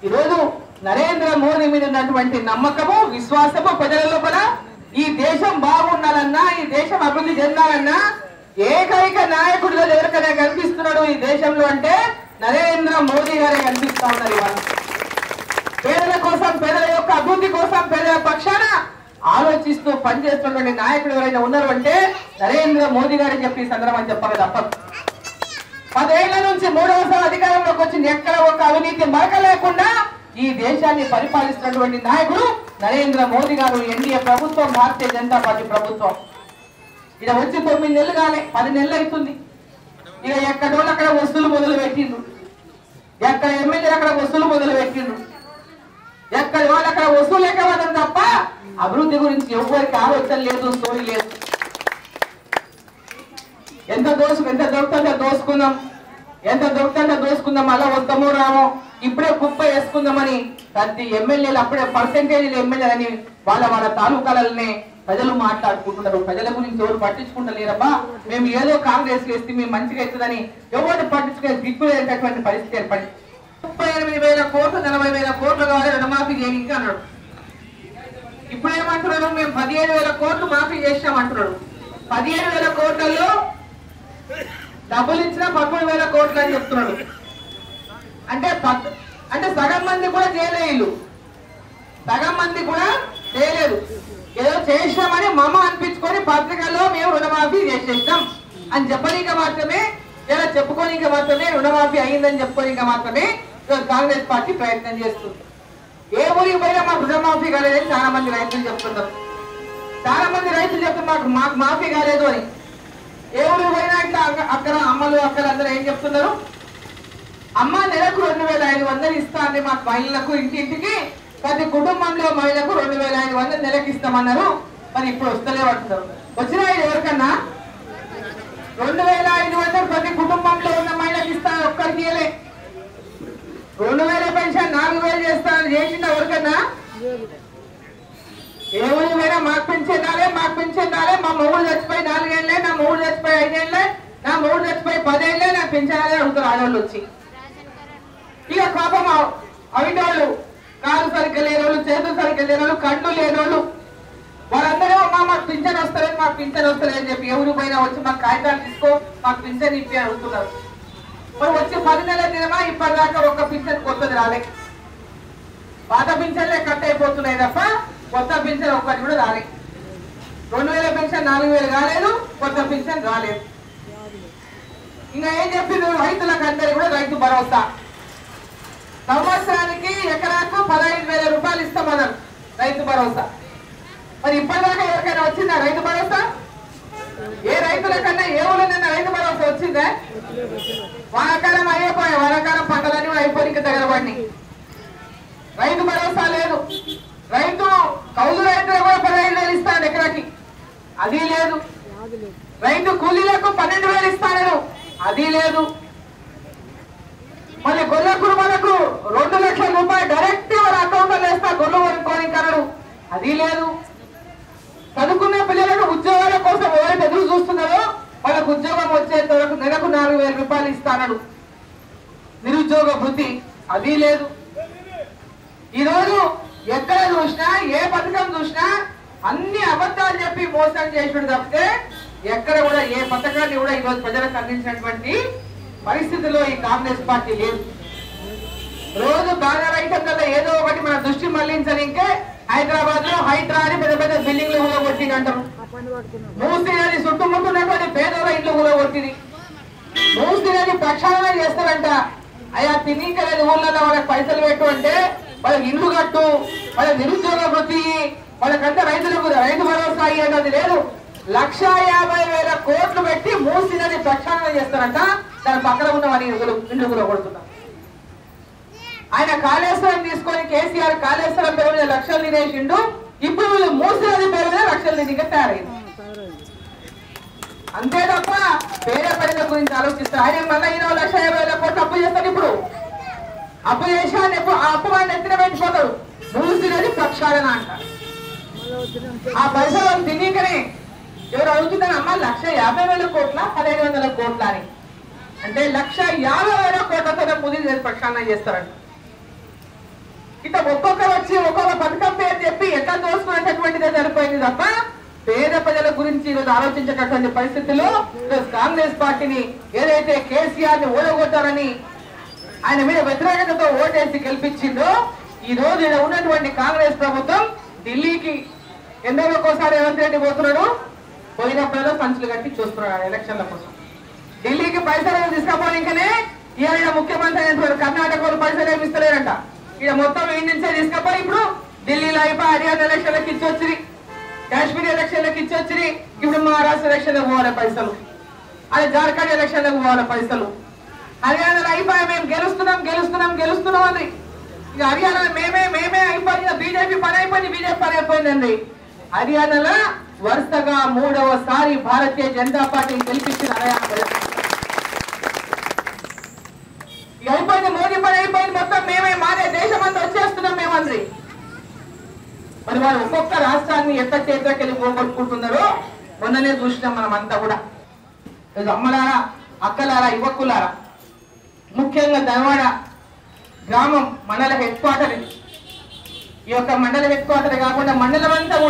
ఈరోజు నరేంద్ర మోదీ మీద ఉన్నటువంటి నమ్మకము విశ్వాసము ప్రజల లోపల ఈ దేశం బాగుండాలన్నా ఈ దేశం అభివృద్ధి చెందాలన్నా ఏకైక నాయకుడిగా ఎవరికైనా కనిపిస్తున్నాడు ఈ దేశంలో అంటే నరేంద్ర మోదీ గారే కనిపిస్తా ఉన్నారు. ఇవాళ పేదల కోసం పేదల యొక్క అభివృద్ధి కోసం పేదల పక్షాన ఆలోచిస్తూ పనిచేస్తున్నటువంటి నాయకుడు ఎవరైనా ఉన్నారు అంటే నరేంద్ర మోదీ గారని చెప్పి ఈ సందర్భం చెప్పక తప్పదు. 10 ఏళ్ల నుంచి 3వసారి అధికారంలోకి వచ్చింది. ఎక్కడ ఒక అవినీతి మరక లేకుండా ఈ దేశాన్ని పరిపాలిస్తున్నటువంటి నాయకుడు నరేంద్ర మోదీ గారు. ఎన్డీఏ ప్రభుత్వం, భారతీయ జనతా పార్టీ ప్రభుత్వం ఇక వచ్చి 9 నెలలు కాలే, 10 నెలలు అవుతుంది. ఇక ఎక్కడోళ్ళు అక్కడ వస్తువులు మొదలు పెట్టిండ్రు, ఎక్కడ ఎమ్మెల్యేలు అక్కడ వస్తువులు మొదలు పెట్టిండ్రు, ఎక్కడ వాళ్ళు అక్కడ వస్తువులు ఎక్కవడం తప్ప అభివృద్ధి గురించి ఎవరికి ఆలోచన లేదు, స్టోరీ లేదు. ఎంత దొరుకుతుందో దోసుకుందాం, ఎంత దొరుకుతుందో దోసుకుందాం, అలా వస్తామో రామో, ఇప్పుడే కుప్ప వేసుకుందామని ప్రతి ఎమ్మెల్యేలు అప్పుడే పర్సెంటేజ్ ఎమ్మెల్యేలని వాళ్ళ తాలూకాలనే ప్రజలు మాట్లాడుకుంటున్నారు. ప్రజల గురించి ఎవరు పట్టించుకుంటలేరబ్బా, మేము ఏదో కాంగ్రెస్ వేస్తే మేము మంచిగా అవుతుందని ఎవరు పట్టించుకునే దిక్కులేనటువంటి పరిస్థితి ఏర్పడింది. 38,000 కోట్లు 40,000 కోట్లు కావాలి రుణమాఫీ చేయడానికి అన్నాడు. ఇప్పుడు ఏమంటున్నారు, మేము 17,000 కోట్లు మాఫీ చేసామంటున్నాడు. 17,000 కోట్లలో డబ్బులు ఇచ్చినా 13,000 కోట్లు అని చెప్తున్నాడు. అంటే సగం మంది కూడా చేయలేదు, సగం మంది కూడా చేయలేదు. ఏదో చేసామని మమ్మ అనిపించుకొని పత్రికల్లో మేము రుణమాఫీ చేసేసాం అని చెప్పనీక మాత్రమే, ఇలా చెప్పుకోనీక మాత్రమే, రుణమాఫీ అయిందని చెప్పుకోనీక మాత్రమే కాంగ్రెస్ పార్టీ ప్రయత్నం చేస్తుంది. ఏ ఊరికి పోయినా మాకు రుణమాఫీ కాలేదని చాలా మంది రైతులు చెప్తున్నారు. చాలా మంది రైతులు చెప్తున్నారు మాకు మాఫీ కాలేదు అని. ఏ ఊరికి పోయినా ఇట్లా అక్కడ అమ్మలు అక్కడ అందరూ ఏం చెప్తున్నారు, అమ్మ నెలకు 2,500 ఇస్తా అండి మాకు మహిళలకు, ఇంటింటికి ప్రతి కుటుంబంలో మహిళలకు 2,500 నెలకు ఇస్తామన్నారు. మరి ఇప్పుడు వస్తలేమంటున్నారు. వచ్చినా ఎవరికన్నా 2,500 ప్రతి కుటుంబంలో ఉన్న మహిళకి ఇస్తా, ఒక్కరికి ఇయ్యలే. 2,000 పెన్షన్ 4,000 చేస్తానని చేసింది ఎవరికన్నా? ఏ ఊరి పోయినా మాకు పెన్షన్ రాలే, మాకు పెన్షన్ రాలే, మా మొగుడు చచ్చిపోయి 4 ఏళ్ళే, నా మొగుడు చచ్చిపోయి 5 ఏళ్ళే, నా మొగుడు చచ్చిపోయి 10 ఏళ్ళే, నాకు పెన్షన్ రాలే అడుగుతారు ఆడవాళ్ళు వచ్చి. ఇక పాపం అవిటోళ్ళు, కాలు సరిగ్గా లేనోళ్ళు, చేతులు సరిగ్గా లేనోళ్ళు, కళ్ళు లేనోళ్ళు, వాళ్ళందరూ మాకు పింఛన్ వస్తలేదు, మాకు పింఛన్ వస్తలేదు అని చెప్పి ఎవరు పోయినా వచ్చి మాకు కాగితాలు తీసుకో, మాకు పింఛన్ ఇప్పి అడుగుతున్నారు. మరి వచ్చి 10 నెలల దినమా ఇప్పటిదాకా ఒక్క పింఛన్ కొత్తది రాలే. పాత పింఛన్లే కట్ అయిపోతున్నాయి తప్ప కొత్త పింఛన్ ఒక్కటి కూడా రాలే. 2,000 పెన్షన్ 4,000 కాలేదు, కొత్త పింఛన్ రాలేదు. ఇంకా ఏం చెప్పింది, రైతులకు అందరికీ కూడా రైతు భరోసా సంవత్సరానికి ఎకరాకు 15,000 రూపాయలు ఇస్తామన్నారు రైతు భరోసా. మరి ఇప్పటిదాకా ఎవరికైనా వచ్చిందా రైతు భరోసా? ఏ రైతులకన్నా ఏ ఊళ్ళోనైనా రైతు భరోసా వచ్చిందా? వానాకాలం అయిపోయాయి, వానాకాలం పంటలన్నీ అయిపోయి ఇంకా తగలబడి రైతు భరోసా లేదు. రైతు కౌలు రైతులు కూడా 15,000 ఇస్తాడు ఎకరాకి, అది లేదు. రైతు కూలీలకు 12,000 ఇస్తాడు, అది లేదు. మళ్ళీ గొర్రె కుటుంబాలకు 2 లక్షల రూపాయలు డైరెక్ట్ వాళ్ళ అకౌంట్ లో వేస్తా గొర్రెలు కొనుక్కొని కనడు, అది లేదు. చదువుకునే పిల్లలకు ఉద్యోగాల కోసం ఎవరైతే ఎదురు చూస్తున్నారో వాళ్ళకు ఉద్యోగం వచ్చేంత వరకు నెలకు 4,000 రూపాయలు ఇస్తాడు, నిరుద్యోగ వృత్తి, అది లేదు. ఈరోజు ఎక్కడ చూసినా ఏ పథకం చూసినా అన్ని అబద్ధాలు చెప్పి మోసం చేసినట్టు తప్పితే ఎక్కడ కూడా ఏ పథకాన్ని కూడా ఈరోజు ప్రజలకు అందించినటువంటి పరిస్థితిలో ఈ కాంగ్రెస్ పార్టీ లేదు. రోజు బాగా రైతులలో ఏదో ఒకటి మన దృష్టి మళ్లించడానికే హైదరాబాద్ లో హైడ్రా అని పెద్ద పెద్ద బిల్డింగ్లు కూడా కొట్టింది అంటారు. మూసీ నది చుట్టుముట్టున్నటువంటి పేదల ఇల్లు కూడా కొట్టింది. మూసీ నది ప్రక్షాళన చేస్తారంట. అయ్యా తినీకలేదు ఊళ్ళలో వాళ్ళకి పైసలు పెట్టు అంటే వాళ్ళకి ఇల్లు కట్టు, వాళ్ళ నిరుద్యోగ వృత్తి, వాళ్ళకంతా రైతులకు రైతు భరోసా అయ్యేది లేదు. 1,50,000 కోట్లు పెట్టి మూసీ నది ప్రక్షాళన చేస్తారంట. దాని పక్కన ఉన్న వారి ఇల్లు కూడా కొడుతున్నారు. ఆయన కాళేశ్వరం తీసుకొని కేసీఆర్ కాళేశ్వరం పేరు మీద లక్షలు తినేసిండు. ఇప్పుడు వీళ్ళు మూసీ నది పేరు మీద లక్షలు తిరిగి తయారైంది. అంతే తప్ప పేద ప్రజల గురించి ఆలోచిస్తారు. ఆయన మళ్ళీ ఈయన 1,50,000 కోట్లు అప్పు చేస్తాడు. ఇప్పుడు అప్పు చేశాను ఆ అప్పు వాడిని ఎత్తిన పెట్టిపోతాడు. మూసీ నది ప్రక్షాళన అంట. ఆ పైసలు తినీకనే ఎవరు అడుగుతుందని అమ్మ 1,50,000 కోట్ల 1,500 కోట్ల అని అంటే 1,50,000 కోట్లతో ముది ప్రక్షాళన చేస్తారంట. ఇట్లా ఒక్కొక్కరు వచ్చి ఒక్కొక్క పథకం పేరు చెప్పి ఎట్లా దోసుకునేటటువంటిదే సరిపోయింది తప్ప పేద ప్రజల గురించి ఈరోజు ఆలోచించేటటువంటి పరిస్థితుల్లో ఈరోజు కాంగ్రెస్ పార్టీని ఏదైతే కేసీఆర్ ని ఓడగొట్టారని ఆయన మీద వ్యతిరేకతతో ఓటేసి గెలిపించిందో ఈ రోజు ఇక్కడ ఉన్నటువంటి కాంగ్రెస్ ప్రభుత్వం ఢిల్లీకి ఎందరికోసారి రేవంత్ రెడ్డి పోతున్నాడు, పోయినప్పుడేదో సంచులు కట్టి చూస్తున్నాడు ఎలక్షన్ల కోసం. ఢిల్లీకి పైసలు తీసుకపోనికనే ఈయన ముఖ్యమంత్రి అయినటువంటి కర్ణాటక వాళ్ళు పైసలు ఏమి ఇస్తలేరంట. ఇక మొత్తం ఈ నుంచే తీసుకపోయి ఇప్పుడు ఢిల్లీలో అయిపోయి హర్యానా ఎలక్షన్లకు ఇచ్చి వచ్చింది, కాశ్మీర్ ఎలక్షన్లకు ఇచ్చి వచ్చింది, ఇప్పుడు మహారాష్ట్ర ఎలక్షన్లకు పోవాలి పైసలు, అదే జార్ఖండ్ ఎలక్షన్లకు పోవాలి పైసలు. హర్యానాలో అయిపోయి మేము గెలుస్తున్నాం అండి. ఇక హర్యానాలో మేమే అయిపోయింది, బీజేపీ పని అయిపోయిందండి. హర్యానాలో వరుసగా 3వసారి భారతీయ జనతా పార్టీ గెలిపించిన అయిపోయింది, మోదీ పని అయిపోయింది, మొత్తం మేమే మాదే దేశం అంతా వచ్చేస్తున్నాం మేమందరి. మరి వాళ్ళు ఒక్కొక్క రాష్ట్రాన్ని ఎట్లా చేతికి పోగొట్టుకుంటున్నారో మొన్ననే చూసినాం మనం అంతా కూడా. అమ్మలారా, అక్కలారా, యువకులారా, ముఖ్యంగా ధనవాడ గ్రామం మండల హెడ్ క్వార్టర్ ఇది. ఈ యొక్క మండల హెడ్ క్వార్టర్ కాకుండా మండలం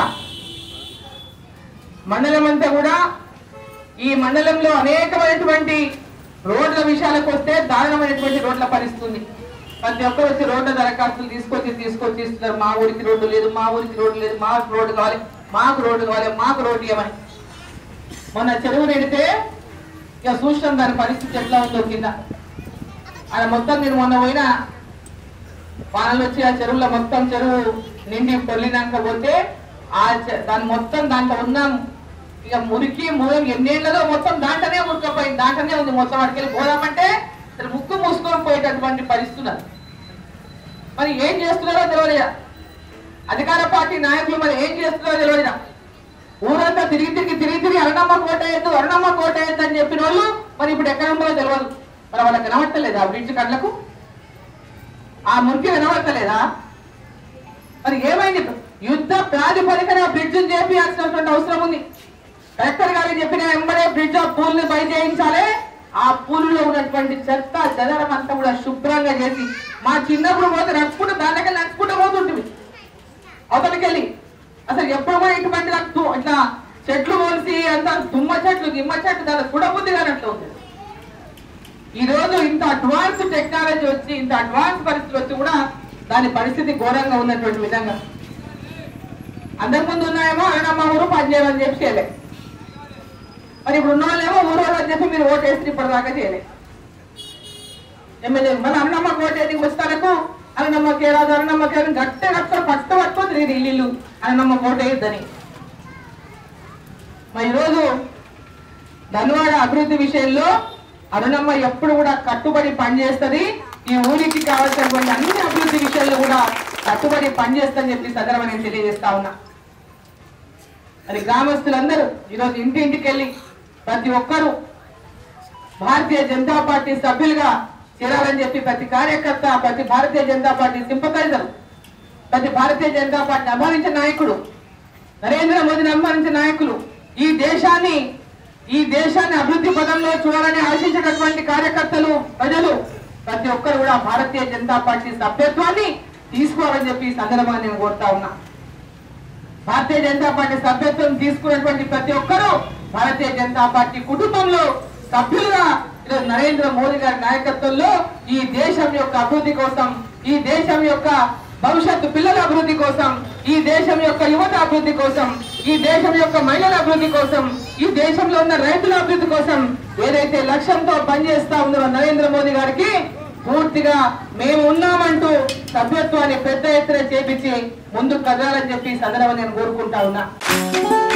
అంతా కూడా ఈ మండలంలో అనేకమైనటువంటి రోడ్ల విషయాలకు వస్తే దారుణమైనటువంటి రోడ్ల పరిస్థితి. ప్రతి ఒక్కరు వచ్చి రోడ్ల దరఖాస్తులు తీసుకొచ్చి ఇస్తున్నారు. మా ఊరికి రోడ్డు లేదు, మాకు రోడ్డు కావాలి, మాకు రోడ్డు ఇవ్వమని. మొన్న చెరువు నెడితే ఇక చూసినాం దాని పరిస్థితి ఎట్లా ఉందో కింద. ఆయన మొత్తం నేను మొన్న పోయినా వానలు వచ్చి ఆ చెరువులో మొత్తం చెరువు నిండి పొల్లినాక పోతే దాని మొత్తం దాంట్లో ఉన్నాం. ఇక మురికి ఎన్నేళ్లలో మొత్తం దాంట్లోనే మురికపోయింది, దాంట్లోనే ఉంది మొత్తం. అడికెళ్ళి పోదామంటే ముక్కు మూసుకొని పోయేటటువంటి పరిస్థితులు. మరి ఏం చేస్తున్నారో తెలియదు. అధికార పార్టీ నాయకులు మరి ఏం చేస్తున్నారో తెలియదు. ఊరంతా తిరిగి అరుణమ్మ కోట వేయద్దు అని చెప్పిన వాళ్ళు మరి ఇప్పుడు ఎక్కడ ఉందో తెలియదు. మరి వాళ్ళకి కనబడతలేదా ఆ బ్రిడ్జ్ కళ్ళకు? ఆ మురికి వినబడతలేదా? మరి ఏమైంది? యుద్ధ ప్రాతిపదికన బ్రిడ్జ్ చేయాల్సినటువంటి అవసరం ఉంది. కలెక్టర్ గారికి చెప్పిన వెంబడే బ్రిడ్జ్ ఆ పూల్ని బయట చేయించాలి. ఆ పూల్లో ఉన్నటువంటి చెత్త చెదరం అంతా కూడా శుభ్రంగా చేసి, మా చిన్నప్పుడు పోతే నడుచుకుంటూ పోతుంటుంది అవతలికెళ్ళి. అసలు ఎప్పుడు కూడా ఇటువంటి ఇట్లా చెట్లు పోల్సి అంత గిమ్మ చెట్లు దాని చూడబుద్ధి కానట్లు ఉంది. ఈ రోజు ఇంత అడ్వాన్స్ టెక్నాలజీ వచ్చి, ఇంత అడ్వాన్స్ పరిస్థితులు వచ్చి కూడా దాని పరిస్థితి ఘోరంగా ఉన్నటువంటి విధంగా. అంతకుముందు ఉన్నాయేమో అరుణమ్మ ఊరు పనిచేయాలని చెప్పి చేయలే. మరి ఇప్పుడు ఉన్న వాళ్ళేమో ఊరు అని చెప్పి మీరు ఓటేసి ఇప్పటిదాకా చేయలే. ఎమ్మెల్యే మళ్ళీ అరుణమ్మకి ఓటేసి వస్తారకు అరుణమ్మకి రాదు, అరుణమ్మకి గట్టిగా పట్టుకోతుంది ఇల్లు అరుణమ్మ ఓటేయద్దని. మరి ఈరోజు ధన్వాడ అభివృద్ధి విషయంలో అరుణమ్మ ఎప్పుడు కూడా కట్టుబడి పనిచేస్తుంది. ఈ ఊరికి కావాల్సినటువంటి అన్ని అభివృద్ధి విషయాల్లో కూడా కట్టుబడి పనిచేస్తుందని చెప్పి సందర్భంగా నేను తెలియజేస్తా ఉన్నా. మరి గ్రామస్తులందరూ ఈరోజు ఇంటింటికి వెళ్ళి ప్రతి ఒక్కరూ భారతీయ జనతా పార్టీ సభ్యులుగా చేరాలని చెప్పి ప్రతి కార్యకర్త, ప్రతి భారతీయ జనతా పార్టీ సింపథైజర్, ప్రతి భారతీయ జనతా పార్టీని అభిమానించిన నాయకుడు, నరేంద్ర మోదీని అభిమానించిన నాయకులు, ఈ దేశాన్ని అభివృద్ధి పదంలో చూడాలని ఆశించేటటువంటి కార్యకర్తలు, ప్రజలు ప్రతి ఒక్కరు కూడా భారతీయ జనతా పార్టీ సభ్యత్వాన్ని తీసుకోవాలని చెప్పి ఈ సందర్భంగా నేను కోరుతా ఉన్నా. భారతీయ జనతా పార్టీ సభ్యత్వం తీసుకున్నటువంటి ప్రతి ఒక్కరూ భారతీయ జనతా పార్టీ కుటుంబంలో సభ్యులుగా ఈరోజు నరేంద్ర మోదీ గారి నాయకత్వంలో ఈ దేశం యొక్క అభివృద్ధి కోసం, ఈ దేశం యొక్క భవిష్యత్తు పిల్లల అభివృద్ధి కోసం, ఈ దేశం యొక్క యువత అభివృద్ధి కోసం, ఈ దేశం యొక్క మహిళల అభివృద్ధి కోసం, ఈ దేశంలో ఉన్న రైతుల అభివృద్ధి కోసం ఏదైతే లక్ష్యంతో పనిచేస్తా ఉన్నారో నరేంద్ర మోదీ గారికి పూర్తిగా మేము ఉన్నామంటూ సభ్యత్వాన్ని పెద్ద ఎత్తున చేపించి ముందుకు కదలాలని చెప్పి సందర్భంగా నేను కోరుకుంటా ఉన్నా.